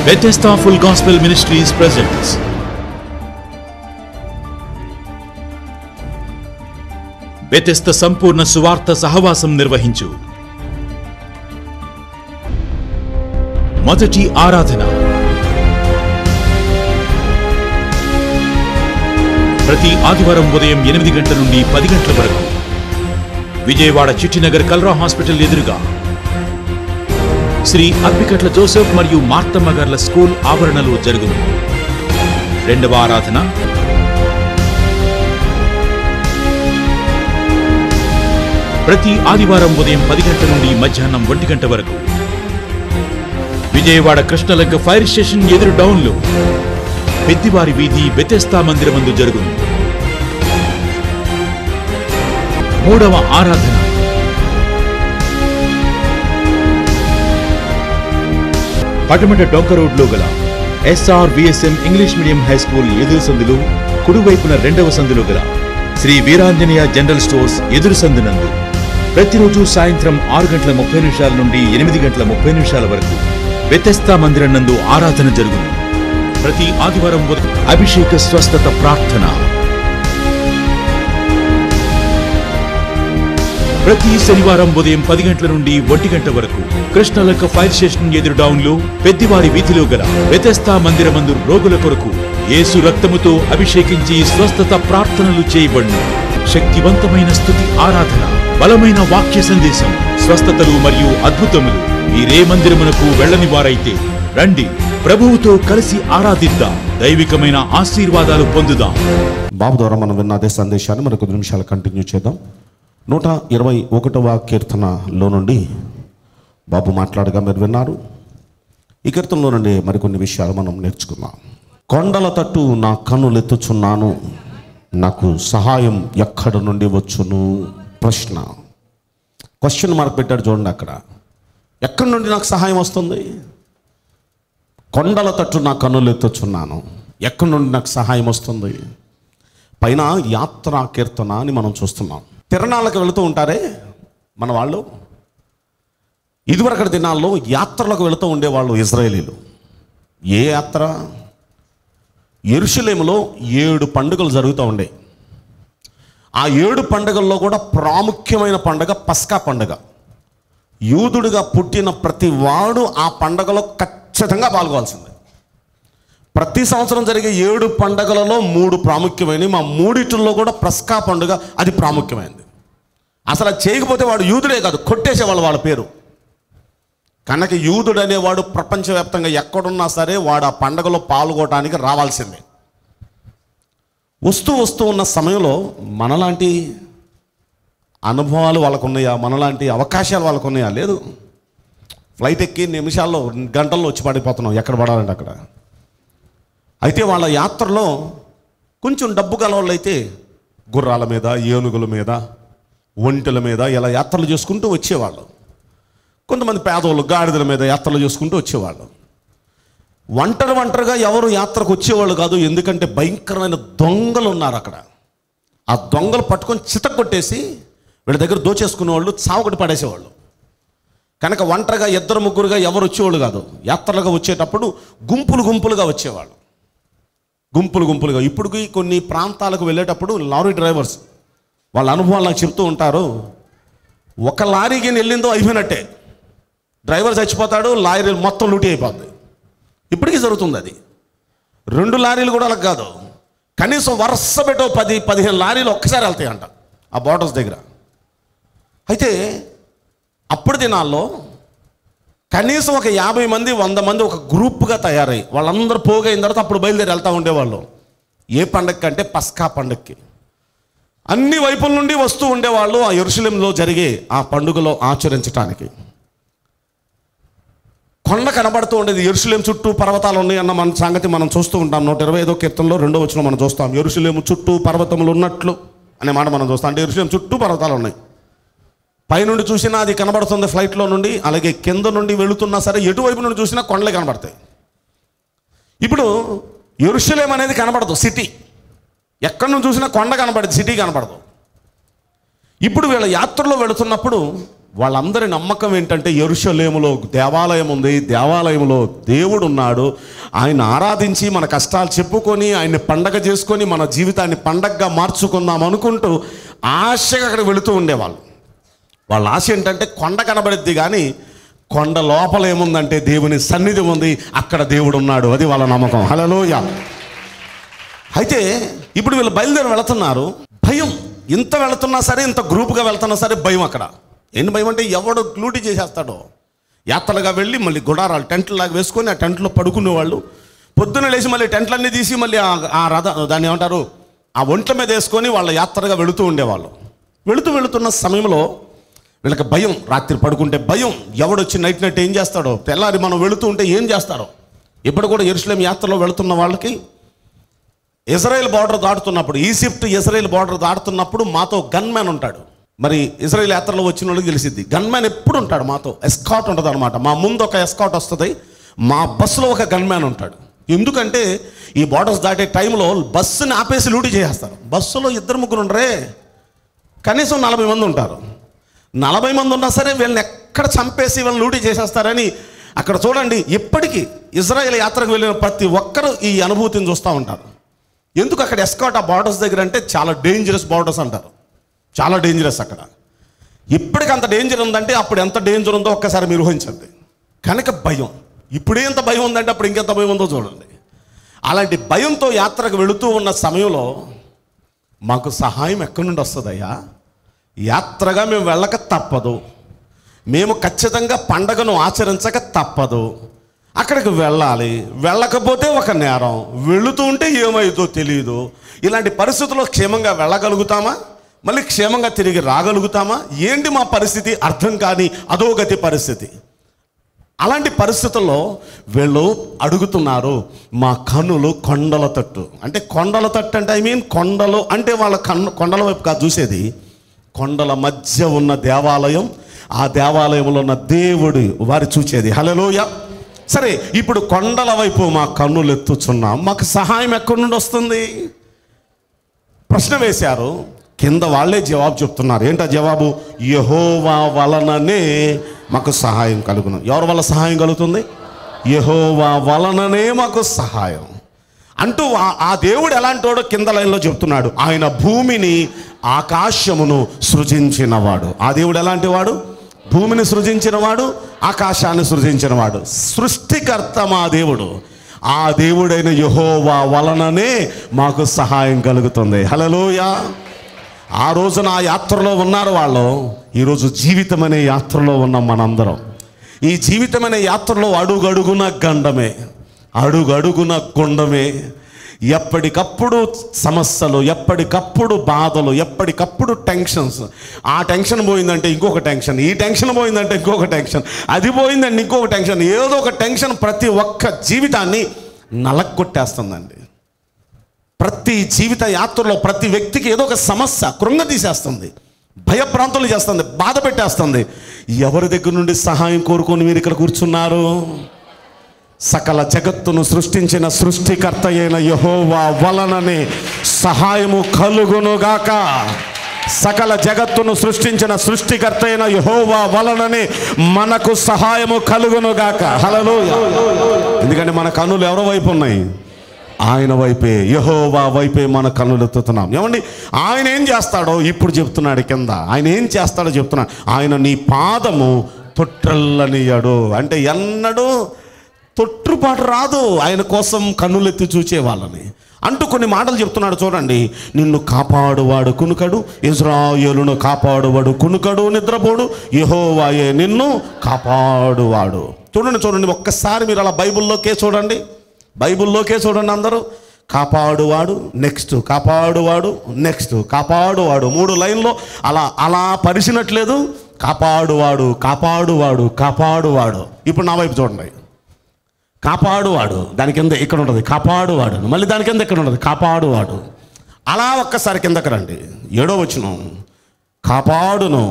Bethesda Full Gospel Ministries presents Bethesda సంపూర్ణ సువార్త సహవాసం నిర్వహించు మొదటి ఆరాధన ప్రతి ఆదివారం ఉదయం 8 గంటల నుండి 10 గంటల వరకు విజయవాడ చిట్టినగర్ కల్రా హాస్పిటల్ ఎదురుగా శ్రీ అప్పికట్ల జోసెఫ్ మరియు మార్తమ్మ గార్ల స్కూల్ ఆవరణలో జరుగును. రెండవ ఆరాధన ప్రతి ఆదివారం ఉదయం 10 గంటల నుండి మధ్యాహ్నం 1 గంట వరకు విజయవాడ కృష్ణలంక ఫైర్ స్టేషన్ ఎదురు డౌన్లో పెద్దివారి వీధి బెతెస్దా మందిరమందు జరుగును. మూడవ ఆరాధన పటమట డొంక రోడ్లో గల SRVSM English medium high school ఎదురు సందులు కుడివైపున రెండవ సందులో గల శ్రీ వీరాంజనేయ జనరల్ స్టోర్స్ ఎదురు సందునందు ప్రతిరోజు సాయంత్రం 6:30 నుండి 8:30 వరకు బెతెస్దా మందిరం నందు ఆరాధన జరుగును. ప్రతి ఆదివారం అభిషేక స్వస్థత ప్రార్థన, ప్రతి శనివారం ఉదయం 10 గంటల నుండి 1 గంట వరకు కృష్ణలంక ఫైర్ స్టేషన్ ఎదురు డౌన్లో పెద్దివారి వీధిలో గల బెతెస్దా మందిరమందు రోగుల కొరకు యేసు రక్తముతో అభిషేకించి స్వస్థత ప్రార్థనలు చేయబడును. శక్తివంతమైన స్తుతి ఆరాధన, బలమైన వాక్య సందేశం, స్వస్థతలు మరియు అద్భుతములు. మీరే మందిరమునకు వెళ్ళని వారైతే రండి, ప్రభువుతో కలిసి ఆరాధిద్దాం, దైవికమైన ఆశీర్వాదాలు పొందుదాం. బాబు ద్వారా మనం విన్న అదే సందేశాన్ని మరి కొద్ది నిమిషాలు కంటిన్యూ చేద్దాం. 121వ కీర్తనలో నుండి బాబు మాట్లాడగా మీరు విన్నారు. ఈ కీర్తనలో నుండి మరికొన్ని విషయాలు మనం నేర్చుకున్నాం. కొండల తట్టు నా కన్నులెత్తుచున్నాను, నాకు సహాయం ఎక్కడ నుండి వచ్చును? క్వశ్చన్ మార్క్ పెట్టాడు చూడండి. అక్కడ ఎక్కడి నుండి నాకు సహాయం వస్తుంది? కొండల తట్టు నా కన్నులెత్తుచున్నాను, ఎక్కడి నుండి నాకు సహాయం వస్తుంది? పైన యాత్రా కీర్తన అని మనం చూస్తున్నాం. తిరణాలకు వెళుతూ ఉంటారే మన వాళ్ళు. ఇదివరకటి దినాల్లో యాత్రలకు వెళుతూ ఉండేవాళ్ళు ఇజ్రాయేలీలు. ఏ యాత్ర? యెరూషలేములో 7 పండుగలు జరుగుతూ ఉండే. ఆ 7 పండుగల్లో కూడా ప్రాముఖ్యమైన పండుగ పస్కా పండుగ. యూదుడిగా పుట్టిన ప్రతి వాడు ఆ పండుగలో ఖచ్చితంగా పాల్గొవాల్సిందే. ప్రతి సంవత్సరం జరిగే 7 పండుగలలో 3 ప్రాముఖ్యమైనవి. మా 3 కూడా పస్కా పండుగ అది ప్రాముఖ్యమైనది. అసలు అది చేయకపోతే వాడు యూదుడే కాదు, కొట్టేసేవాళ్ళు వాళ్ళ పేరు. కనుక యూదుడు అనేవాడు ప్రపంచవ్యాప్తంగా ఎక్కడున్నా సరే వాడు ఆ పండుగలో పాల్గొనడానికి రావాల్సిందే. వస్తూ ఉన్న సమయంలో మనలాంటి అనుభవాలు వాళ్ళకు ఉన్నాయా? మనలాంటి అవకాశాలు వాళ్ళకు ఉన్నాయా? లేదు. ఫ్లైట్ ఎక్కి నిమిషాల్లో గంటల్లో వచ్చి పడిపోతున్నాం ఎక్కడ పడాలంటే అక్కడ. అయితే వాళ్ళ యాత్రలో కొంచెం డబ్బు గలవాళ్ళు అయితే గుర్రాల మీద, ఏనుగుల మీద, ఒంటెల మీద ఇలా యాత్రలు చేసుకుంటూ వచ్చేవాళ్ళు. కొంతమంది పేదవాళ్ళు గాడిదల మీద యాత్రలు చేసుకుంటూ వచ్చేవాళ్ళు. ఒంటరిగా ఎవరు యాత్రకు వచ్చేవాళ్ళు కాదు. ఎందుకంటే భయంకరమైన దొంగలు ఉన్నారు అక్కడ. ఆ దొంగలు పట్టుకొని చితకొట్టేసి వీళ్ళ దగ్గర దోచేసుకునేవాళ్ళు, చావకొట్టి పడేసేవాళ్ళు. కనుక ఒంటరిగా 2-3గా ఎవరు వచ్చేవాళ్ళు కాదు. యాత్రలుగా వచ్చేటప్పుడు గుంపులుగా వచ్చేవాళ్ళు, గుంపులుగా. ఇప్పటికి కొన్ని ప్రాంతాలకు వెళ్ళేటప్పుడు లారీ డ్రైవర్స్ వాళ్ళ అనుభవాలు నాకు చెప్తూ ఉంటారు. ఒక లారీకి వెళ్ళిందో అయిపోయినట్టే, డ్రైవర్ చచ్చిపోతాడు, లారీ మొత్తం లూటీ అయిపోద్ది. ఇప్పటికీ జరుగుతుంది అది. 2 లారీలు కూడా అలా కాదు, కనీసం వరుస పెట్టో 10-15 లారీలు ఒక్కసారి వెళ్తాయంట ఆ బోర్డర్స్ దగ్గర. అయితే అప్పుడు దినాల్లో కనీసం ఒక 50 మంది 100 మంది ఒక గ్రూప్గా తయారై వాళ్ళందరూ పోగైన తర్వాత అప్పుడు బయలుదేరి వెళ్తూ ఉండేవాళ్ళు. ఏ పండగకి అంటే పస్కా పండగకి. అన్ని వైపుల నుండి వస్తూ ఉండేవాళ్ళు ఆ యెరూషలేములో జరిగే ఆ పండుగలో ఆచరించడానికి. కొండ కనబడుతూ ఉండేది. యెరూషలేము చుట్టూ పర్వతాలు ఉన్నాయి అన్న మన సంగతి మనం చూస్తూ ఉంటాం. 125వ కీర్తనలో 2వ వచనం మనం చూస్తాం. యెరూషలేము చుట్టూ పర్వతములు ఉన్నట్లు అనే మాట మనం చూస్తాం. అంటే యెరూషలేము చుట్టూ పర్వతాలు ఉన్నాయి. పైనుండి చూసినా అది కనబడుతుంది ఫ్లైట్లో నుండి, అలాగే కింద నుండి వెళుతున్నా సరే ఎటువైపు నుండి చూసినా కొండలే కనబడతాయి. ఇప్పుడు యెరూషలేము అనేది కనబడదు, సిటీ. ఎక్కడి నుంచి చూసినా కొండ కనబడదు, సిటీ కనబడదు. ఇప్పుడు వీళ్ళ యాత్రలో వెళుతున్నప్పుడు వాళ్ళందరి నమ్మకం ఏంటంటే యెరూషలేములో దేవాలయం ఉంది, దేవాలయంలో దేవుడు ఉన్నాడు, ఆయన ఆరాధించి మన కష్టాలు చెప్పుకొని ఆయన్ని పండగ చేసుకొని మన జీవితాన్ని పండగగా మార్చుకుందాం అనుకుంటూ ఆశగా అక్కడ వెళుతూ ఉండేవాళ్ళు. వాళ్ళ ఆశ ఏంటంటే కొండ కనబడిద్ది కానీ కొండ లోపల ఏముందంటే దేవుని సన్నిధి ఉంది, అక్కడ దేవుడు ఉన్నాడు. అది వాళ్ళ నమ్మకం. హల్లెలూయా. అయితే ఇప్పుడు వీళ్ళు బయలుదేరి వెళుతున్నారు. భయం, ఇంత వెళుతున్నా సరే, ఇంత గ్రూప్గా వెళ్తున్నా సరే భయం. అక్కడ ఏంటి భయం అంటే ఎవడు లూటీ చేసేస్తాడో. యాత్రలుగా వెళ్ళి మళ్ళీ గుడారాలు టెంట్లాగా వేసుకొని ఆ టెంట్లో పడుకునేవాళ్ళు. పొద్దున్న లేచి మళ్ళీ టెంట్లన్నీ తీసి మళ్ళీ ఆ రథ దాన్ని ఏమంటారు ఆ ఒంట్ల మీద వేసుకొని వాళ్ళ యాత్రగా వెళుతూ ఉండేవాళ్ళు. వెళుతున్న సమయంలో వీళ్ళకి భయం. రాత్రి పడుకుంటే భయం, ఎవడొచ్చి నైట్ ఏం చేస్తాడో, తెల్లారి మనం వెళుతూ ఉంటే ఏం చేస్తాడో. ఇప్పుడు కూడా యెరూషలేం యాత్రలో వెళుతున్న వాళ్ళకి ఇజ్రాయెల్ బార్డర్ దాటుతున్నప్పుడు, ఈజిప్ట్ ఇజ్రాయెల్ బార్డర్ దాటుతున్నప్పుడు మాతో గన్మ్యాన్ ఉంటాడు. మరి ఇజ్రాయెల్ యాత్రలో వచ్చిన వాళ్ళకి తెలిసిద్ది, గన్మ్యాన్ ఎప్పుడు ఉంటాడు మాతో. ఎస్కాట్ ఉంటుంది అనమాట. మా ముందు ఒక ఎస్కాట్ వస్తుంది, మా బస్సులో ఒక గన్మ్యాన్ ఉంటాడు. ఎందుకంటే ఈ బార్డర్స్ దాటే టైంలో బస్సుని ఆపేసి లూటీ చేసేస్తారు. బస్సులో 2-3 ఉండరే, కనీసం 40 మంది ఉంటారు. 40 మంది ఉన్నా సరే వీళ్ళని ఎక్కడ చంపేసి వీళ్ళని లూటీ చేసేస్తారని అక్కడ చూడండి. ఇప్పటికీ ఇజ్రాయెల్ యాత్రకు వెళ్ళిన ప్రతి ఒక్కరూ ఈ అనుభూతిని చూస్తూ ఉంటారు. ఎందుకు అక్కడ ఎస్కాట్ ఆ బార్డర్స్ దగ్గర అంటే చాలా డేంజరస్ బార్డర్స్ అంటారు. చాలా డేంజరస్ అక్కడ. ఇప్పటికి అంత డేంజర్ ఉందంటే అప్పుడు ఎంత డేంజర్ ఉందో ఒక్కసారి మీరు ఊహించండి. కనుక భయం. ఇప్పుడే ఎంత భయం ఉందంటే అప్పుడు ఇంకెంత భయం ఉందో చూడండి. అలాంటి భయంతో యాత్రకు వెళుతూ ఉన్న సమయంలో మాకు సహాయం ఎక్కడి నుండి వస్తుందయ్యా? యాత్రగా మేము వెళ్ళక తప్పదు, మేము ఖచ్చితంగా పండగను ఆచరించక తప్పదు, అక్కడికి వెళ్ళాలి, వెళ్ళకపోతే ఒక నేరం, వెళుతూ ఉంటే ఏమైందో తెలియదు. ఇలాంటి పరిస్థితుల్లో క్షేమంగా వెళ్ళగలుగుతామా? మళ్ళీ క్షేమంగా తిరిగి రాగలుగుతామా? ఏంటి మా పరిస్థితి అర్థం కాని అధోగతి పరిస్థితి. అలాంటి పరిస్థితుల్లో వీళ్ళు అడుగుతున్నారు, మా కన్నులు కొండల తట్టు. అంటే కొండల తట్టు అంటే కొండలు అంటే వాళ్ళ కొండల వైపు కాదు చూసేది, కొండల మధ్య ఉన్న దేవాలయం, ఆ దేవాలయంలో ఉన్న దేవుడు వారు చూచేది. హల్లెలూయా. సరే, ఇప్పుడు కొండల వైపు మా కన్నులు ఎత్తుచున్నాం, మాకు సహాయం ఎక్కడి నుండి వస్తుంది? ప్రశ్న వేశారు. కింద వాళ్ళే జవాబు చెప్తున్నారు. ఏంటా జవాబు? యెహోవా వలననే మాకు సహాయం కలుగును. ఎవరి వల్ల సహాయం కలుగుతుంది? యెహోవా వలననే మాకు సహాయం అంటూ ఆ దేవుడు ఎలాంటోడో కింద లైన్లో చెప్తున్నాడు. ఆయన భూమిని ఆకాశమును సృజించినవాడు. ఆ దేవుడు ఎలాంటి వాడు? భూమిని సృజించినవాడు, ఆకాశాన్ని సృజించినవాడు, సృష్టికర్త మా దేవుడు. ఆ దేవుడైన యెహోవా వలననే మాకు సహాయం కలుగుతుంది. హల్లెలూయా. ఆ రోజున ఆ యాత్రలో ఉన్నారు వాళ్ళు. ఈరోజు జీవితం అనే యాత్రలో ఉన్నాం మనందరం. ఈ జీవితం అనే యాత్రలో అడుగడుగున గండమే, అడుగడుగున గుండమే. ఎప్పటికప్పుడు సమస్యలు, ఎప్పటికప్పుడు బాధలు, ఎప్పటికప్పుడు టెన్షన్స్. ఆ టెన్షన్ పోయిందంటే ఇంకొక టెన్షన్, ఈ టెన్షన్ పోయిందంటే ఇంకొక టెన్షన్, అది పోయిందంటే ఇంకొక టెన్షన్. ఏదో ఒక టెన్షన్ ప్రతి ఒక్క జీవితాన్ని నలక్కొట్టేస్తుందండి. ప్రతి జీవిత యాత్రలో ప్రతి వ్యక్తికి ఏదో ఒక సమస్య కృంగతీసేస్తుంది, భయభ్రాంతులు చేస్తుంది, బాధ పెట్టేస్తుంది. ఎవరి దగ్గర నుండి సహాయం కోరుకొని మీరు ఇక్కడ కూర్చున్నారు? సకల జగత్తును సృష్టించిన సృష్టికర్త అయిన యెహోవా వలననే సహాయము కలుగునుగాక. సకల జగత్తును సృష్టించిన సృష్టికర్త అయిన యెహోవా వలననే మనకు సహాయము కలుగునుగాక. హల్లెలూయా. ఎందుకంటే మన కన్నులు ఎవరి వైపు ఉన్నాయి? ఆయన వైపే, యెహోవా వైపే మన కన్నులు ఎత్తుతున్నాం. ఏమండి, ఆయన ఏం చేస్తాడో ఇప్పుడు చెప్తున్నాడు కింద. ఆయన ఏం చేస్తాడో చెప్తున్నాడు. ఆయన నీ పాదము తొట్రల్లనియడు. అంటే ఎన్నడూ తొట్టుపాటు రాదు ఆయన కోసం కన్నులెత్తి చూచే వాళ్ళని అంటూ కొన్ని మాటలు చెప్తున్నాడు. చూడండి, నిన్ను కాపాడువాడు కునుకడు, ఇశ్రాయేలును కాపాడువాడు కునుకడు, నిద్రపోడు, యెహోవాయే నిన్ను కాపాడువాడు. చూడండి, ఒక్కసారి మీరు అలా బైబిల్లోకే చూడండి, బైబిల్లోకే చూడండి అందరూ. కాపాడువాడు, నెక్స్ట్ కాపాడువాడు, నెక్స్ట్ కాపాడువాడు. 3 లైన్లో అలా పరిచినట్లేదు. కాపాడువాడు, కాపాడువాడు, కాపాడువాడు. ఇప్పుడు నా వైపు చూడండి. కాపాడువాడు, దాని కింద ఇక్కడ ఉంటుంది కాపాడువాడు, మళ్ళీ దాని కింద ఇక్కడ ఉంటుంది కాపాడువాడు. అలా ఒక్కసారి కిందకి రండి. 7వ వచనం, కాపాడును,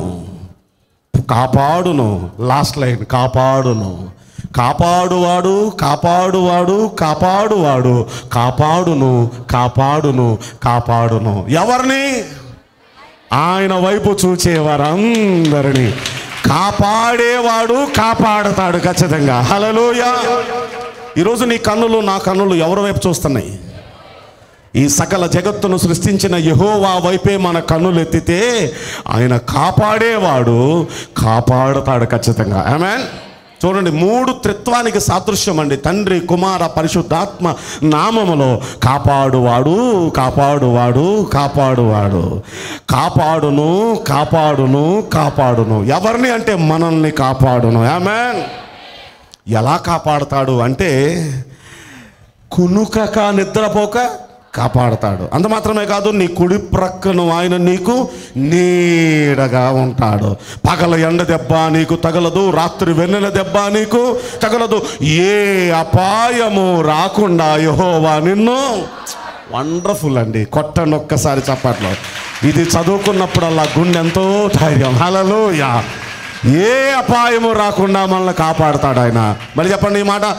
కాపాడును, లాస్ట్ లైన్, కాపాడును, కాపాడువాడు, కాపాడువాడు, కాపాడువాడు, కాపాడును, కాపాడును, కాపాడును. ఎవరిని? ఆయన వైపు చూచేవారందరినీ. కాపాడేవాడు కాపాడతాడు ఖచ్చితంగా. హల్లెలూయా. ఈరోజు నీ కన్నులు నా కన్నులు ఎవరి వైపు చూస్తున్నాయి? ఈ సకల జగత్తును సృష్టించిన యెహోవా వైపే మన కన్నులు ఎత్తితే ఆయన కాపాడేవాడు కాపాడతాడు ఖచ్చితంగా. ఆమేన్. చూడండి, 3 త్రిత్వానికి సాదృశ్యం అండి. తండ్రి, కుమార, పరిశుద్ధాత్మ నామములో కాపాడువాడు కాపాడువాడు కాపాడువాడు, కాపాడును కాపాడును కాపాడును. ఎవరిని అంటే మనల్ని కాపాడును. ఆమేన్. ఎలా కాపాడుతాడు అంటే కునుకక నిద్రపోక కాపాడతాడు. అంత మాత్రమే కాదు, నీ కుడి ప్రక్కను ఆయన నీకు నీడగా ఉంటాడు. పగల ఎండ దెబ్బ నీకు తగలదు, రాత్రి వెన్నెల దెబ్బ నీకు తగలదు, ఏ అపాయము రాకుండా యెహోవా నిన్ను. వండర్ఫుల్ అండి. కొట్టండి ఒక్కసారి చప్పట్లో. ఇది చదువుకున్నప్పుడల్లా గుండె ఎంతో ధైర్యం. హల్లెలూయా. ఏ అపాయము రాకుండా మనల్ని కాపాడతాడు ఆయన. మరి చెప్పండి ఈ మాట.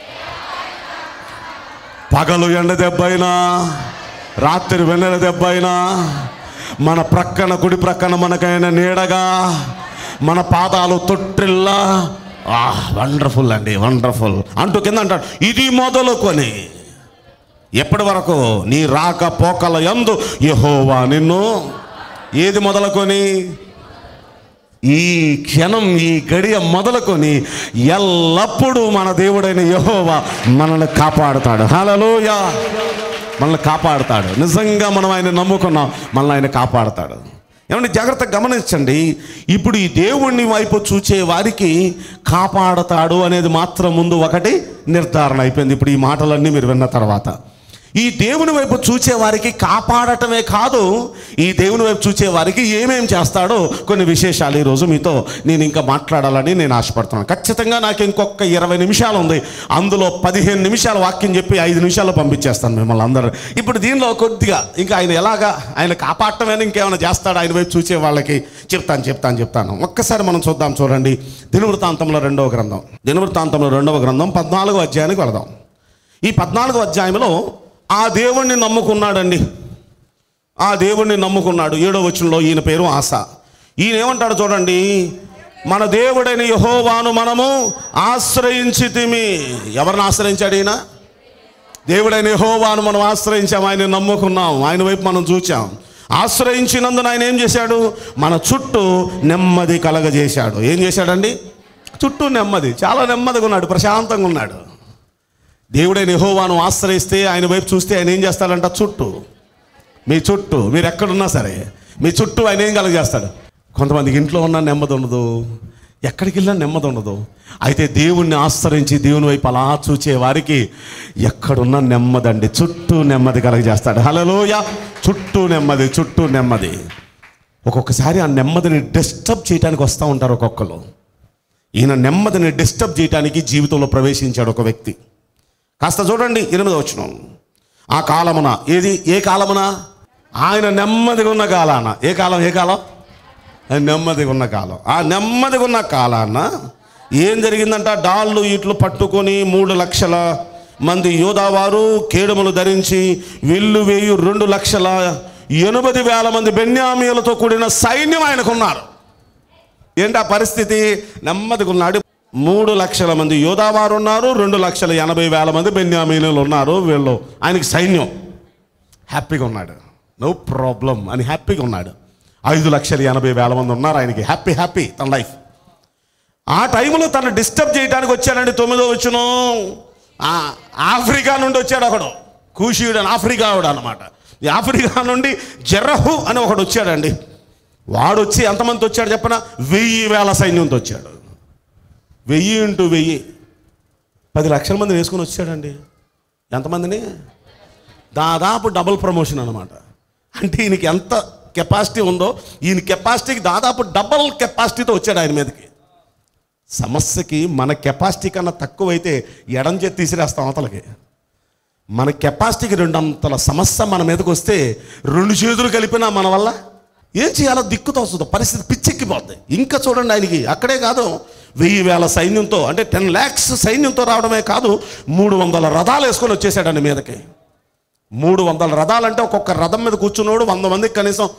పగలు ఎండ దెబ్బైనా, రాత్రి వెన్నెల దెబ్బైనా, మన ప్రక్కన కుడి ప్రక్కన మనకైనా నీడగా, మన పాదాలు తొట్టిల్లా. వండర్ఫుల్ అండి, వండర్ఫుల్ అంటూ కింద అంటాడు, ఇది మొదలుకొని ఎప్పటి వరకు నీ రాకపోకల యందు యెహోవా నిన్ను. ఏది మొదలుకొని? ఈ క్షణం, ఈ గడియ మొదలుకొని ఎల్లప్పుడూ మన దేవుడైన యెహోవా మనల్ని కాపాడుతాడు. హల్లెలూయా. మనల్ని కాపాడుతాడు. నిజంగా మనం ఆయన నమ్ముకున్నాం, మనల్ని ఆయన కాపాడుతాడు. ఏమంటే జాగ్రత్తగా గమనించండి. ఇప్పుడు ఈ దేవుణ్ణి వైపు చూచే వారికి కాపాడుతాడు అనేది మాత్రం ముందు ఒకటి నిర్ధారణ అయిపోయింది. ఇప్పుడు ఈ మాటలన్నీ మీరు విన్న తర్వాత ఈ దేవుని వైపు చూచే వారికి కాపాడటమే కాదు, ఈ దేవుని వైపు చూచే వారికి ఏమేం చేస్తాడో కొన్ని విశేషాలు ఈరోజు మీతో నేను ఇంకా మాట్లాడాలని నేను ఆశపడుతున్నాను. ఖచ్చితంగా నాకు ఇంకొక 20 నిమిషాలు ఉంది. అందులో 15 నిమిషాలు వాక్యం చెప్పి 5 నిమిషాల్లో పంపించేస్తాను మిమ్మల్ని అందరూ. ఇప్పుడు దీనిలో కొద్దిగా ఇంకా ఆయన కాపాడటమేనా ఇంకేమైనా చేస్తాడు ఆయన వైపు చూసే వాళ్ళకి చెప్తాను. ఒక్కసారి మనం చూడండి. దినవృత్తాంతంలో 2వ గ్రంథం 14వ అధ్యాయానికి వెళదాం. ఈ 14వ అధ్యాయంలో ఆ దేవుణ్ణి నమ్ముకున్నాడండి. ఆ దేవుణ్ణి నమ్ముకున్నాడు. 7వ వచనంలో ఈయన పేరు ఆస. ఈయన ఏమంటాడు చూడండి, మన దేవుడైన యెహోవాను మనము ఆశ్రయించితిమి. ఎవరిని ఆశ్రయించాడు ఈయన? దేవుడైన యెహోవాను మనం ఆశ్రయించాం, ఆయన నమ్ముకున్నాం, ఆయన వైపు మనం చూచాం. ఆశ్రయించినందున ఆయన ఏం చేశాడు? మన చుట్టూ నెమ్మది కలగజేశాడు. ఏం చేశాడండి? చుట్టూ నెమ్మది. చాలా నెమ్మదిగా ఉన్నాడు, ప్రశాంతంగా ఉన్నాడు. దేవుడైన యెహోవాను ఆశ్రయిస్తే, ఆయన వైపు చూస్తే ఆయన ఏం చేస్తాడంట? మీ చుట్టూ మీరు ఎక్కడున్నా సరే మీ చుట్టూ ఆయన ఏం కలగజేస్తాడు? కొంతమందికి ఇంట్లో ఉన్న నెమ్మది ఉండదు, ఎక్కడికి వెళ్ళినా నెమ్మది ఉండదు. అయితే దేవుణ్ణి ఆశ్రయించి దేవుని వైపు అలా చూచే వారికి ఎక్కడున్నా నెమ్మదండి, చుట్టూ నెమ్మది కలగజేస్తాడు. హల్లెలూయా. చుట్టూ నెమ్మది. ఒక్కొక్కసారి ఆ నెమ్మదిని డిస్టర్బ్ చేయడానికి వస్తూ ఉంటారు ఒక్కొక్కరు. ఈయన నెమ్మదిని డిస్టర్బ్ చేయడానికి జీవితంలో ప్రవేశించాడు ఒక వ్యక్తి. కాస్త చూడండి 8వ వచనం. ఆ కాలమున, ఏ కాలమున? ఆయన నెమ్మదిగా ఉన్న కాలాన. ఏ కాలం? నెమ్మదిగా ఉన్న కాలం. ఆ నెమ్మదిగా ఉన్న కాలాన ఏం జరిగిందంట? డాళ్ళు ఇట్లు పట్టుకొని 3 లక్షల మంది యోధావారు కేడములు ధరించి విల్లు వేయు 2,80,000 మంది బెన్యామీయులతో కూడిన సైన్యం ఆయనకున్నారు. ఏంటి ఆ పరిస్థితి? నెమ్మదిగా ఉన్నాడు. 3 లక్షల మంది యోధావారు ఉన్నారు, 2,80,000 మంది బెన్యామీనులు ఉన్నారు. వీళ్ళు ఆయనకి సైన్యం. హ్యాపీగా ఉన్నాడు, నో ప్రాబ్లం అని హ్యాపీగా ఉన్నాడు. 5,80,000 మంది ఉన్నారు ఆయనకి. హ్యాపీ తన లైఫ్. ఆ టైంలో తను డిస్టర్బ్ చేయడానికి వచ్చాడండి. 9వ వచనం. ఆఫ్రికా నుండి వచ్చాడు ఒకడు, కూషీయుడు అని, ఆఫ్రికా అనమాట. ఈ ఆఫ్రికా నుండి జెరహు అని ఒకడు వచ్చాడండి. వాడు వచ్చి ఎంతమంది వచ్చాడు చెప్పనా? 1,000 సైన్యంతో వచ్చాడు. 1000 × 1000 10 లక్షల మంది వేసుకొని వచ్చాడండి. ఎంతమందిని? దాదాపు డబుల్ ప్రమోషన్ అనమాట. అంటే ఈయనకి ఎంత కెపాసిటీ ఉందో, ఈయన కెపాసిటీకి దాదాపు డబుల్ కెపాసిటీతో వచ్చాడు ఆయన మీదకి. సమస్యకి మన కెపాసిటీ కన్నా తక్కువైతే ఎడం చేతి తీసిరేస్తాం అవతలకి. మన కెపాసిటీకి 2 అంతల సమస్య మన మీదకి వస్తే 2 చేతులు కలిపినా మన వల్ల ఏం చేయాలో దిక్కుతో వస్తుందో పరిస్థితి పిచ్చెక్కిపోద్ది. ఇంకా చూడండి, ఆయనకి అక్కడే కాదు, 1,000 సైన్యంతో, అంటే 10 lakhs సైన్యంతో రావడమే కాదు, 300 రథాలు వేసుకొని వచ్చేసాడండి మీదకి. 300 రథాలంటే ఒక్కొక్క రథం మీద కూర్చున్నోడు 100 మందికి కనీసం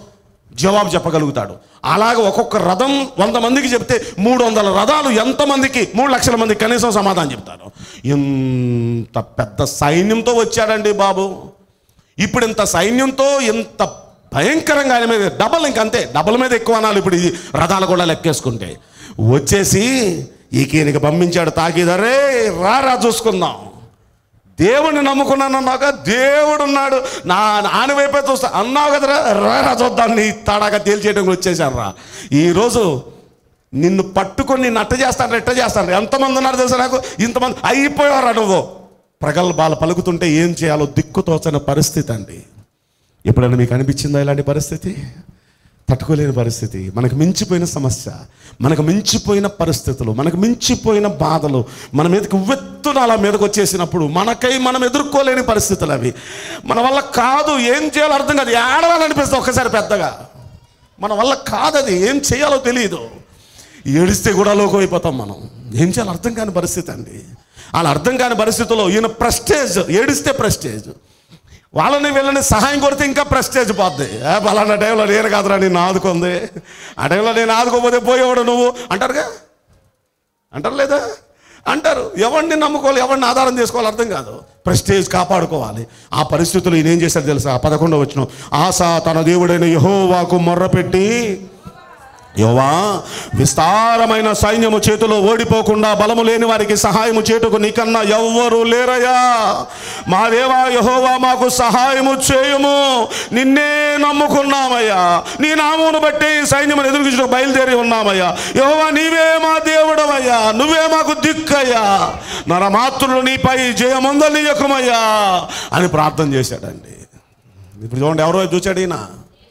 జవాబు చెప్పగలుగుతాడు. అలాగే ఒక్కొక్క రథం 100 మందికి చెప్తే 300 రథాలు ఎంతమందికి? 3 లక్షల మందికి కనీసం సమాధానం చెప్తారు. ఇంత పెద్ద సైన్యంతో వచ్చాడండి బాబు. ఇప్పుడు ఇంత సైన్యంతో ఇంత భయంకరంగా ఆయన మీద డబల్, ఇంకంతే డబల్ మీద ఎక్కువ అనాలి ఇప్పుడు ఈ రథాలు కూడా లెక్కేసుకుంటే. వచ్చేసి ఈయనకి పంపించాడు తాకీదరే, రా చూసుకుందాం. దేవుడిని నమ్ముకున్నానన్నాక దేవుడు ఉన్నాడు, ఆయన వైపే చూస్తా అన్నావు కదరా, రా చూద్దాం. నీ తడాగా తేల్చేయడానికి వచ్చేసాను రా. ఈరోజు నిన్ను పట్టుకొని నిన్ను అట్ట చేస్తాను ఎట్ట చేస్తాను. ఎంతమంది ఉన్నారు తెలుసా నాకు? ఇంతమంది అయిపోయారా నువ్వు. ప్రగల్భాలు పలుకుతుంటే ఏం చేయాలో దిక్కుతోచని పరిస్థితి అండి. ఎప్పుడైనా మీకు అనిపించిందా ఇలాంటి పరిస్థితి? తట్టుకోలేని పరిస్థితి, మనకు మించిపోయిన సమస్య, మనకు మించిపోయిన పరిస్థితులు, మనకు మించిపోయిన బాధలు మన మీదకి ఉవ్వెత్తున అలా మీదకి వచ్చేసినప్పుడు మనకై మనం ఎదుర్కోలేని పరిస్థితులు అవి. మన వల్ల కాదు, ఏం చేయాలో అర్థం కాదు, ఏడవాలనిపిస్తుంది ఒక్కసారి పెద్దగా. మన వల్ల కాదు, అది ఏం చేయాలో తెలియదు. ఏడిస్తే కూడా లోకం అయిపోతాం మనం. ఏం చేయాలో అర్థం కాని పరిస్థితి అండి. అలా అర్థం కాని పరిస్థితుల్లో ఈయన ప్రెస్టేజ్, ఏడిస్తే ప్రెస్టేజ్, వాళ్ళని వీళ్ళని సహాయం కొడితే ఇంకా ప్రెస్టేజ్ పోద్ది. పలానా టైంలో నేను కాదురా నిన్ను ఆదుకుంది, ఆ టైంలో నేను ఆదుకోకపోతే పోయేవాడు నువ్వు అంటారుగా, అంటారు లేదా? అంటారు. ఎవరిని నమ్ముకోవాలి, ఎవరిని ఆధారం చేసుకోవాలి అర్థం కాదు. ప్రెస్టేజ్ కాపాడుకోవాలి. ఆ పరిస్థితులు ఈయన ఏం చేశాడు తెలుసా? 11వ వచనం, ఆసా తన దేవుడైన యెహోవాకు మొర్రపెట్టి, యెహోవా విస్తారమైన సైన్యము చేతిలో ఓడిపోకుండా బలము లేని వారికి సహాయము చేటుకు నీకన్నా ఎవ్వరూ లేరయ్యా. మా దేవా యెహోవా మాకు సహాయము చేయుము, నిన్నే నమ్ముకున్నామయ్యా, నీ నామమును బట్టి సైన్యమును ఎదుర్కొంటూ బయలుదేరి ఉన్నామయ్యా. యెహోవా నీవే మా దేవుడవయ్యా, నువ్వే మాకు దిక్కయ్యా, నరమాత్రులు నీపై జయముందనీయకుమయ్యా అని ప్రార్థన చేశాడండి. ఇప్పుడు చూడండి, ఎవరో చూశాడు ఈయన.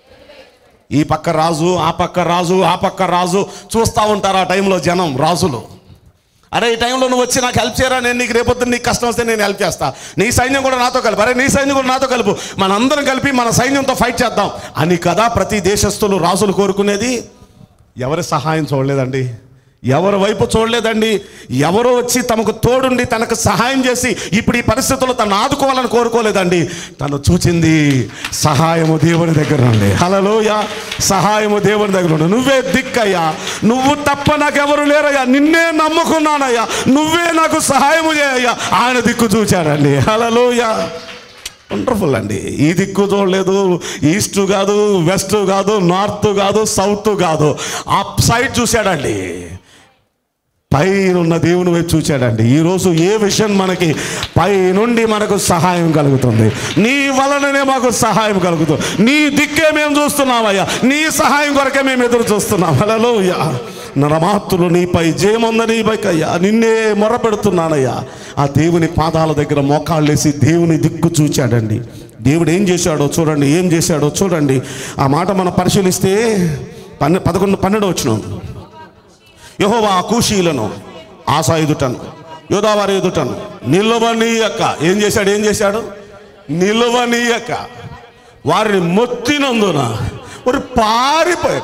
ఈ పక్క రాజు, ఆ పక్క రాజు, ఆ పక్క రాజు చూస్తూ ఉంటారు ఆ టైంలో జనం, రాజులు. అరే ఈ టైంలో నువ్వు వచ్చి నాకు హెల్ప్ చేయరా, నేను నీకు రేపొద్దున నీకు కష్టం వస్తే నేను హెల్ప్ చేస్తా, నీ సైన్యం కూడా నాతో కలుపు, అరే నీ సైన్యం కూడా నాతో కలుపు, మనందరం కలిపి మన సైన్యంతో ఫైట్ చేద్దాం అని కదా ప్రతి దేశస్తులు రాజులు కోరుకునేది. ఎవరి సహాయం చూడలేదండి, ఎవరి వైపు చూడలేదండి. ఎవరో వచ్చి తమకు తోడుండి తనకు సహాయం చేసి ఇప్పుడు ఈ పరిస్థితుల్లో తను ఆదుకోవాలని కోరుకోలేదండి. తను చూచింది సహాయము దేవుని దగ్గర నుండి. హల్లెలూయా, సహాయము దేవుని దగ్గర నుండి. నువ్వే దిక్కయ్యా, నువ్వు తప్ప నాకెవరు లేరయ్యా, నిన్నే నమ్ముకున్నానయ్యా, నువ్వే నాకు సహాయము చేయయ్యా. ఆయన దిక్కు చూచాడండి. హల్లెలూయా, వండర్ఫుల్ అండి. ఈ దిక్కు చూడలేదు, ఈస్ట్ కాదు, వెస్ట్ కాదు, నార్త్ కాదు, సౌత్ కాదు, అప్ సైడ్ చూశాడండి. పైనున్న దేవుని వైపు చూచాడండి. ఈరోజు ఏ విషయం మనకి పైనుండి మనకు సహాయం కలుగుతుంది, నీ వలననే మాకు సహాయం కలుగుతుంది. నీ దిక్కే మేము చూస్తున్నామయ్యా, నీ సహాయం కొరకే మేము ఎదురు చూస్తున్నాం. హల్లెలూయా, నరమాత్రులు నీపై జయముందనీయకయ్యా, నిన్నే మొరపెడుతున్నానయ్యా. ఆ దేవుని పాదాల దగ్గర మోకాళ్ళేసి దేవుని దిక్కు చూచాడండి. దేవుడు ఏం చేశాడో చూడండి, ఏం చేశాడో చూడండి. ఆ మాట మనం పరిశీలిస్తే 11-12 వచనం, యెహోవా కూషీలను ఆసా ఎదుటను యోదావారి ఎదుటను నిలవనీయక ఏం చేశాడు? నిలవనీయక వారిని మొత్తినందున వారు పారిపోయారు.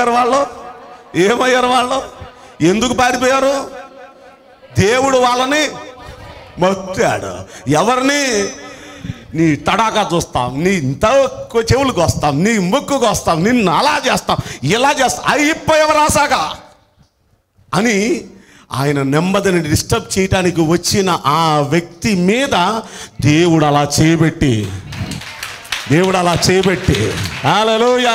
ఏమయ్యారు వాళ్ళు? ఎందుకు పారిపోయారు? దేవుడు వాళ్ళని మొత్తాడు. ఎవరిని? నీ తడాకా చూస్తాం, నీ చెవులకు వస్తాం, నీ ముక్కుకు వస్తాం, నిన్ను అలా చేస్తాం, ఇలా చేస్తాం, అయిపోయేవారు ఆసాగా అని ఆయన నెమ్మదిని డిస్టర్బ్ చేయడానికి వచ్చిన ఆ వ్యక్తి మీద దేవుడు అలా చేయబెట్టి హల్లెలూయా,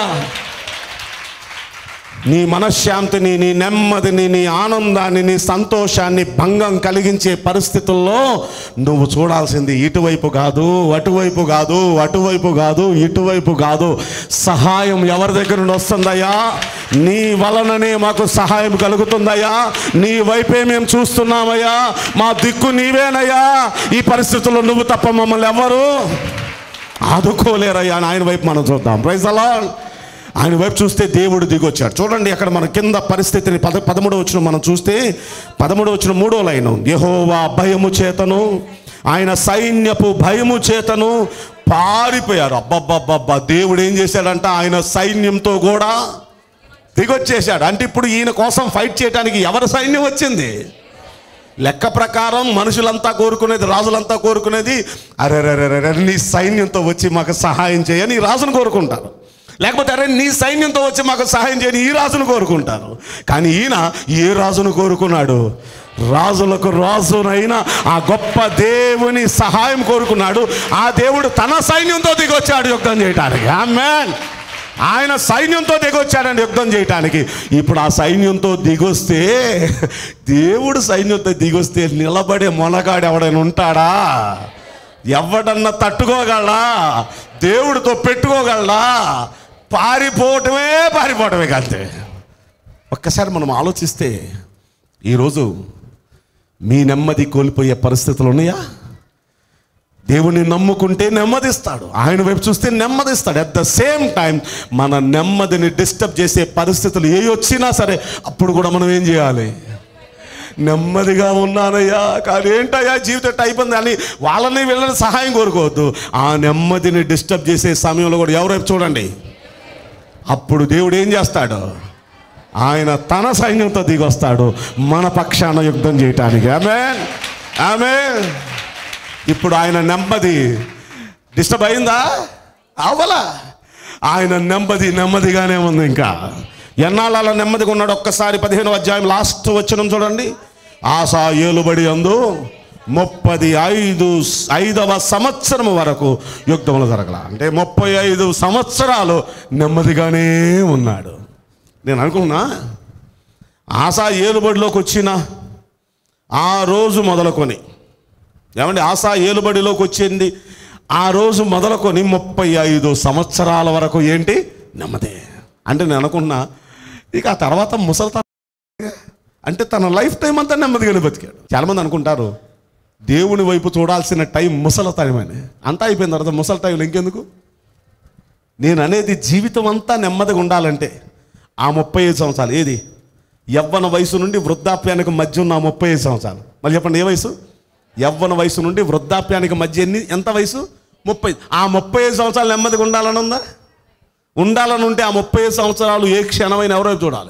నీ మనశ్శాంతిని, నీ నెమ్మదిని, నీ ఆనందాన్ని, నీ సంతోషాన్ని భంగం కలిగించే పరిస్థితుల్లో నువ్వు చూడాల్సింది ఇటువైపు కాదు, అటువైపు కాదు, అటువైపు కాదు, ఇటువైపు కాదు. సహాయం ఎవరి దగ్గర నుండి వస్తుందయ్యా? నీ వలననే మాకు సహాయం కలుగుతుందయ్యా, నీ వైపే మేము చూస్తున్నామయ్యా, మా దిక్కు నీవేనయ్యా. ఈ పరిస్థితుల్లో నువ్వు తప్ప మమ్మల్ని ఎవరు ఆదుకోలేరయ్యా అని ఆయన వైపు మనం చూద్దాం. Praise the Lord. ఆయన వైపు చూస్తే దేవుడు దిగొచ్చాడు. చూడండి అక్కడ మన కింద పరిస్థితిని 13వ వచనం మనం చూస్తే 13వ వచనం 3వ లైన్, యెహోవా భయము చేతను ఆయన సైన్యపు భయము చేతను పారిపోయారు. అబ్బబ్బబ్బబ్బా, దేవుడు ఏం చేశాడంట? ఆయన సైన్యంతో కూడా దిగొచ్చేశాడు. అంటే ఇప్పుడు ఈయన కోసం ఫైట్ చేయడానికి ఎవరి సైన్యం వచ్చింది? లెక్క ప్రకారం మనుషులంతా కోరుకునేది, రాజులంతా కోరుకునేది, అరే నీ సైన్యంతో వచ్చి మాకు సహాయం చేయని రాజును కోరుకుంటారు. లేకపోతే అరే నీ సైన్యంతో వచ్చి మాకు సహాయం చేయని ఈ రాజును కోరుకుంటారు. కానీ ఈయన ఏ రాజును కోరుకున్నాడు? రాజులకు రాజునైనా ఆ గొప్ప దేవుని సహాయం కోరుకున్నాడు. ఆ దేవుడు తన సైన్యంతో దిగొచ్చాడు యుద్ధం చేయటానికి. ఆమేన్. ఆయన సైన్యంతో దిగొచ్చాడండి యుద్ధం చేయటానికి. ఇప్పుడు ఆ సైన్యంతో దిగొస్తే, దేవుడు సైన్యంతో దిగొస్తే నిలబడే మొనగాడు ఎవడైనా ఉంటాడా? ఎవడన్నా తట్టుకోగలడా? దేవుడితో పెట్టుకోగలడా? పారిపోవటమే కాంతే. ఒక్కసారి మనం ఆలోచిస్తే ఈరోజు మీ నెమ్మది కోల్పోయే పరిస్థితులు ఉన్నాయా? దేవుని నమ్ముకుంటే నెమ్మదిస్తాడు, ఆయన వైపు చూస్తే నెమ్మదిస్తాడు. అట్ ద సేమ్ టైం మన నెమ్మదిని డిస్టర్బ్ చేసే పరిస్థితులు ఏ వచ్చినా సరే అప్పుడు కూడా మనం ఏం చేయాలి? నెమ్మదిగా ఉన్నానయ్యా, కానీ ఏంటయ్యా జీవితం అయిపోయింది అని వాళ్ళని వీళ్ళని సహాయం కోరుకోవద్దు. ఆ నెమ్మదిని డిస్టర్బ్ చేసే సమయంలో కూడా ఎవరైపు చూడండి, అప్పుడు దేవుడు ఏం చేస్తాడు? ఆయన తన సైన్యంతో దిగొస్తాడు మన పక్షాన యుద్ధం చేయటానికి. ఆమేన్, ఆమేన్. ఇప్పుడు ఆయన నెమ్మది డిస్టర్బ్ అయిందా? అవలా. ఆయన నెమ్మదిగానే ఉంది. ఇంకా ఎన్నాళ్ళ నెమ్మదిగా ఉన్నాడు? ఒక్కసారి 15వ అధ్యాయం లాస్ట్ వచనం చూడండి. ఆసా ఏలుబడి అందు 35వ సంవత్సరం వరకు యుద్ధములు జరగల. అంటే 35 సంవత్సరాలు నెమ్మదిగానే ఉన్నాడు. నేను అనుకున్నా ఆసా ఏలుబడిలోకి వచ్చిన ఆ రోజు మొదలుకొని, ఏమండి ఆసా ఏలుబడిలోకి వచ్చింది ఆ రోజు మొదలుకొని 35 సంవత్సరాల వరకు ఏంటి? నెమ్మదే. అంటే నేను అనుకున్నా ఇక ఆ తర్వాత ముసలితనం, అంటే తన లైఫ్ టైం అంతా నెమ్మదిగానే బతికాడు. చాలామంది అనుకుంటారు దేవుని వైపు చూడాల్సిన టైం ముసలితనం అని. అంతా అయిపోయిన తర్వాత ముసలి టైంలో ఇంకెందుకు? నేను అనేది జీవితం అంతా నెమ్మదిగా ఉండాలంటే ఆ 35 సంవత్సరాలు, ఏది యవ్వన వయసు నుండి వృద్ధాప్యానికి మధ్య ఉన్న 35 సంవత్సరాలు. మళ్ళీ చెప్పండి, ఏ వయసు? యవ్వన వయసు నుండి వృద్ధాప్యానికి మధ్య ఎంత వయసు? 30. ఆ 35 సంవత్సరాలు నెమ్మదిగా ఉండాలని ఉందా? ఉండాలని ఉంటే ఆ 35 సంవత్సరాలు ఏ క్షణమైన ఎవరో చూడాలి.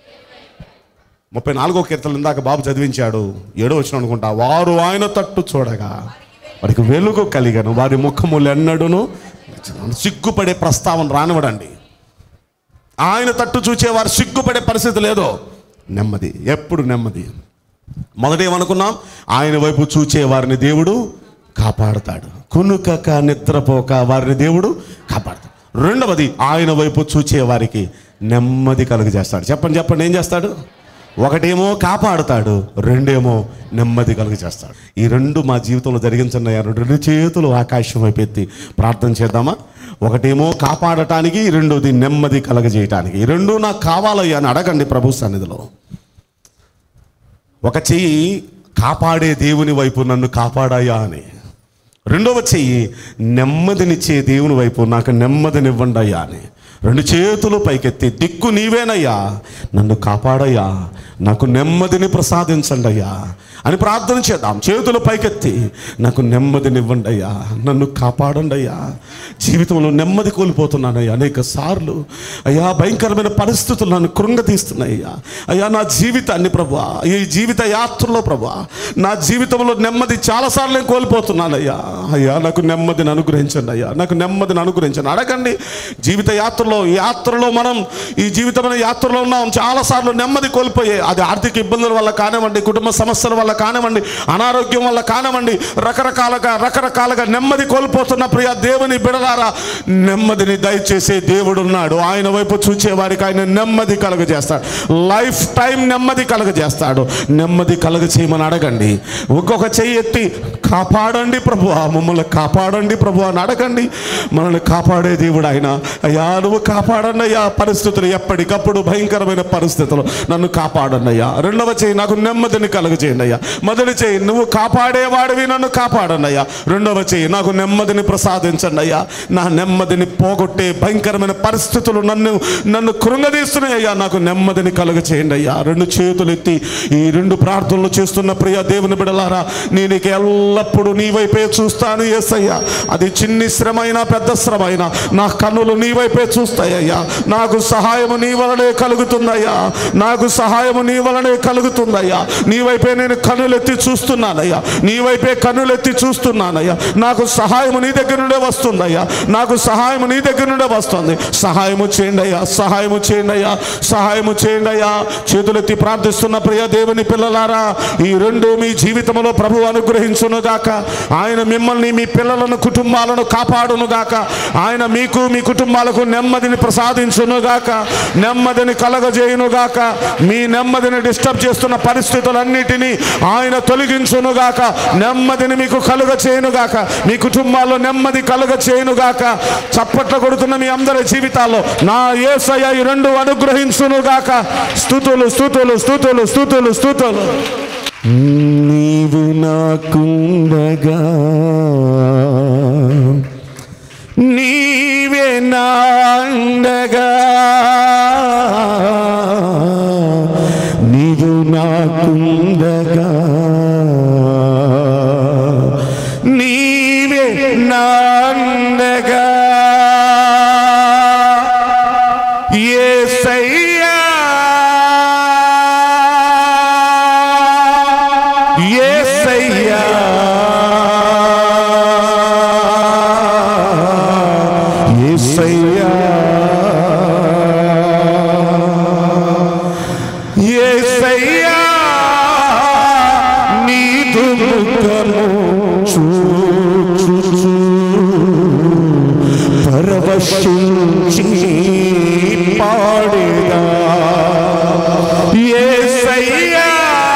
34వ కీర్తన ఇందాక బాబు చదివించాడు, 7వ వచనం అనుకుంటా. వారు ఆయన తట్టు చూడగా వారికి వెలుగు కలిగను, వారి ముఖములు ఎన్నడును సిగ్గుపడే ప్రస్తావన రానివ్వడండి. ఆయన తట్టు చూచేవారు సిగ్గుపడే పరిస్థితి లేదు. నెమ్మది, ఎప్పుడు నెమ్మది. మొదట ఏమనుకున్నాం? ఆయన వైపు చూచే వారిని దేవుడు కాపాడుతాడు, కునుకక నిద్రపోక వారిని దేవుడు కాపాడుతాడు. రెండవది, ఆయన వైపు చూచే వారికి నెమ్మది కలుగజేస్తాడు. చెప్పండి చెప్పండి, ఏం చేస్తాడు? ఒకటేమో కాపాడుతాడు, రెండేమో నెమ్మది కలుగజేస్తాడు. ఈ రెండు మా జీవితంలో జరిగించండి. 2 చేతులు ఆకాశం వైపు ఎత్తి ప్రార్థన చేద్దామా? ఒకటేమో కాపాడటానికి, రెండోది నెమ్మది కలగజేయటానికి. ఈ రెండు నాకు కావాలయ్యా అని అడగండి ప్రభు సన్నిధిలో. ఒక చెయ్యి కాపాడే దేవుని వైపు నన్ను కాపాడాయా అని, రెండవ చెయ్యి నెమ్మదినిచ్చే దేవుని వైపు నాకు నెమ్మదినివ్వండి అయ్యా అని. 2 చేతులు పైకెత్తి దిక్కు నీవేనయ్యా, నన్ను కాపాడయ్యా, నాకు నెమ్మదిని ప్రసాదించండి అయ్యా అని ప్రార్థన చేద్దాం. చేతులు పైకెత్తి నాకు నెమ్మదినివ్వండి అయ్యా, నన్ను కాపాడండి అయ్యా. జీవితంలో నెమ్మది కోల్పోతున్నానయ్యా అనేక సార్లు. అయ్యా భయంకరమైన పరిస్థితులు నన్ను కృంగతీస్తున్నాయ్యా. అయ్యా నా జీవితాన్ని ప్రభువా, ఈ జీవిత యాత్రలో ప్రభువా, నా జీవితంలో నెమ్మది చాలాసార్లు నేను కోల్పోతున్నానయ్యా. అయ్యా నాకు నెమ్మదిని అనుగ్రహించండి అయ్యా, నాకు నెమ్మదిని అనుగ్రహించండి. అడగండి. జీవిత యాత్రలో మనం ఈ జీవితమైన యాత్రలో ఉన్నాం. చాలాసార్లు నెమ్మది కోల్పోయే, అది ఆర్థిక ఇబ్బందుల వల్ల కానివ్వండి, కుటుంబ సమస్యల వల్ల కానివ్వండి, అనారోగ్యం వల్ల కానివ్వండి, రకరకాలుగా నెమ్మది కోల్పోతున్న ప్రియ దేవుని బిడలారా, నెమ్మదిని దయచేసే దేవుడు ఉన్నాడు. ఆయన వైపు చూచే వారికి ఆయన నెమ్మది కలుగజేస్తాడు. లైఫ్ టైం నెమ్మది కలుగజేస్తాడు. నెమ్మది కలుగచేయమని అడగండి. ఒక్కొక్క చెయ్యి ఎత్తి కాపాడండి ప్రభువా, మమ్మల్ని కాపాడండి ప్రభువా అని అడగండి. మనల్ని కాపాడే దేవుడు ఆయన. అయ్యా నువ్వు కాపాడండి అయ్యా, పరిస్థితులు ఎప్పటికప్పుడు భయంకరమైన పరిస్థితులు నన్ను కాపాడండి అయ్యా. రెండవ చెయ్యి నాకు నెమ్మదిని కలుగజేయండి అయ్యా. మొదటి చెయ్యి నువ్వు కాపాడేవాడివి, నన్ను కాపాడండి అయ్యా. రెండవ చెయ్యి నాకు నెమ్మదిని ప్రసాదించండి అయ్యా. నా నెమ్మదిని పోగొట్టే భయంకరమైన పరిస్థితులు నన్ను కృంగదీస్తున్నాయి అయ్యా, నాకు నెమ్మదిని కలుగజేయండి అయ్యా. 2 చేతులు ఎత్తి ఈ 2 ప్రార్థనలు చేస్తున్న ప్రియ దేవుని బిడలారా, నేను నీకు ఎల్ల ఎల్లప్పుడూ నీ వైపే చూస్తాను యేసయ్యా. అది చిన్ని శ్రమైనా పెద్ద శ్రమైనా నా కన్నులు నీ వైపే చూస్తాయ్యా. నాకు సహాయము నీ వలనే కలుగుతుందయ్యా. నాకు సహాయము నీ వలనే కలుగుతుందయ్యా. నీ వైపే నేను కన్నులెత్తి చూస్తున్నానయ్యా. నీ వైపే కన్నులెత్తి చూస్తున్నానయ్యా. నాకు సహాయము నీ దగ్గర నుండే వస్తుందయ్యా. నాకు సహాయము నీ దగ్గర నుండే వస్తుంది. సహాయము చేయండి అయ్యా. సహాయము చేయండి అయ్యా. సహాయము చేయండి అయ్యా. చేతులెత్తి ప్రార్థిస్తున్న ప్రియ దేవుని పిల్లలారా, ఈ రెండు మీ జీవితంలో ప్రభు అనుగ్రహించునుగాక. ఆయన మిమ్మల్ని, మీ పిల్లలను, కుటుంబాలను కాపాడునుగాక. ఆయన మీకు, మీ కుటుంబాలకు నెమ్మదిని ప్రసాదించునుగాక. నెమ్మదిని కలగజేయునుగాక. మీ నెమ్మదిని డిస్టర్బ్ చేస్తున్న పరిస్థితులన్నిటినీ ఆయన తొలగించునుగాక. నెమ్మదిని మీకు కలుగ చేయునుగాక. మీ కుటుంబాల్లో నెమ్మది కలుగ చేయునుగాక. చప్పట్లు కొడుతున్న మీ అందరి జీవితాల్లో నా యేసయ్య ఈ రెండు అనుగ్రహించునుగాక. స్తుతులు స్తుతులు స్తుతులు స్తుతులు స్తుతులు. నీవు నాకుండగా, నీవే నాండగా, నీవు నాకుండగా, నీవే నాండగా. యేసయ్యా, యేసయ్యా, యేసయ్యా, యేసయ్యా, నీదు ముఖము చూచుచు పరవశించి పాడేదా. యేసయ్యా,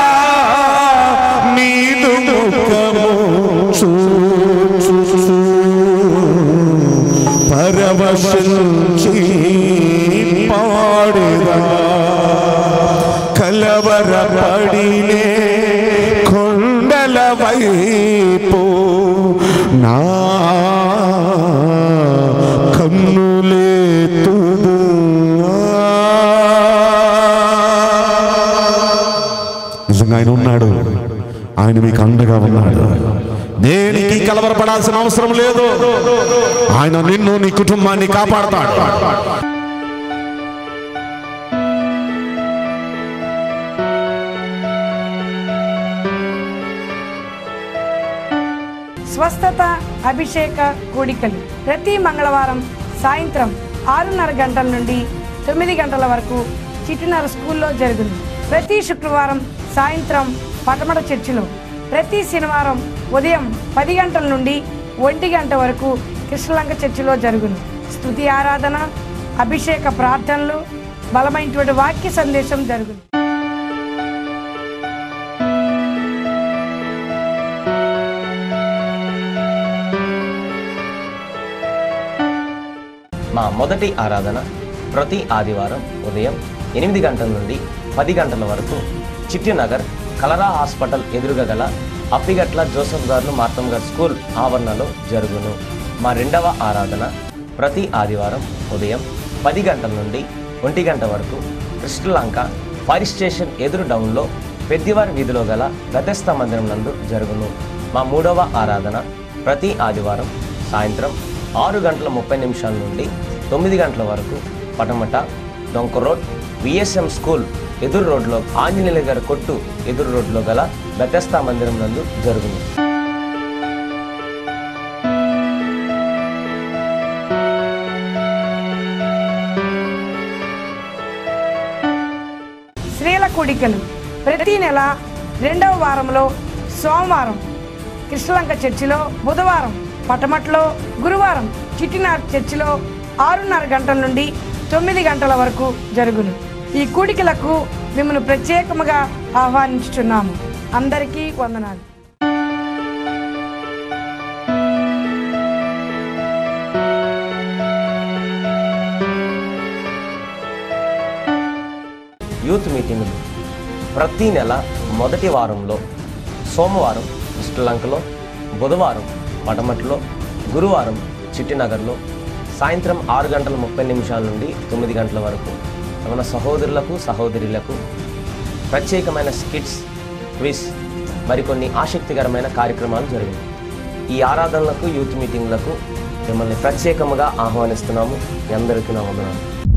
నీదు ముఖము చూచుచు పరవశించి పాడేదా. కలవరపడినే కొండల వైపు నా కన్నులేతుదు. నిజంగా ఆయన ఉన్నాడు. ఆయన మీకు అండగా ఉన్నాడు. దేనికి కలవరపడాల్సిన అవసరం లేదు. ఆయన నిన్ను, నీ కుటుంబాన్ని కాపాడతాడు. స్వస్థత అభిషేక కూడికలు ప్రతి మంగళవారం సాయంత్రం 6:30 గంటల నుండి 9 గంటల వరకు చిట్టినర స్కూల్లో జరుగును. ప్రతి శుక్రవారం సాయంత్రం పటమట చర్చిలో, ప్రతి శనివారం ఉదయం 10 గంటల నుండి 1 గంట వరకు కృష్ణలంక చర్చిలో జరుగును. స్తుతి ఆరాధన, అభిషేక ప్రార్థనలు, బలమైనటువంటి వాక్య సందేశం జరుగును. మా మొదటి ఆరాధన ప్రతి ఆదివారం ఉదయం 8 గంటల నుండి 10 గంటల వరకు చిట్టినగర్ కలరా హాస్పిటల్ ఎదురుగా గల అప్పిగట్ల జోసఫ్ గారు మార్తమ్ గారు స్కూల్ ఆవరణలో జరుగును. మా రెండవ ఆరాధన ప్రతి ఆదివారం ఉదయం 10 గంటల నుండి 1 గంట వరకు కృష్ణలంక ఫైర్ స్టేషన్ ఎదురు డౌన్లో పెద్దివారి వీధిలో గల బెతెస్దా మందిరం నందు జరుగును. మా మూడవ ఆరాధన ప్రతి ఆదివారం సాయంత్రం 6:30 నుండి 9 గంటల వరకు పటమట డొంక రోడ్ విఎస్ఎం స్కూల్ ఎదురు రోడ్లో ఆంజనేయుల గారి కొట్టు ఎదురు రోడ్లో గల బెతెస్దా మందిరం నందు జరుగును. స్త్రీల కూడికలు ప్రతి నెల 2వ వారంలో సోమవారం కృష్ణలంక చర్చిలో, బుధవారం పటమట్లో, గురువారం చిట్టినార్ చర్చిలో 6:30 గంటల నుండి 9 గంటల వరకు జరుగును. ఈ కూడికలకు మిమ్మల్ని ప్రత్యేకముగా ఆహ్వానించుచున్నాము. అందరికీ వందనాలు. యూత్ మీటింగులు ప్రతి నెల మొదటి వారంలో సోమవారం కృష్ణలంకలో, బుధవారం పటమట్లో, గురువారం చిట్టినగర్లో సాయంత్రం 6:30 నుండి 9 గంటల వరకు మన సహోదరులకు, సహోదరులకు ప్రత్యేకమైన స్కిట్స్, క్విజ్, మరికొన్ని ఆసక్తికరమైన కార్యక్రమాలు జరిగాయి. ఈ ఆరాధనలకు, యూత్ మీటింగ్లకు మిమ్మల్ని ప్రత్యేకముగా ఆహ్వానిస్తున్నాము. మీ అందరికీ నా వందనాలు.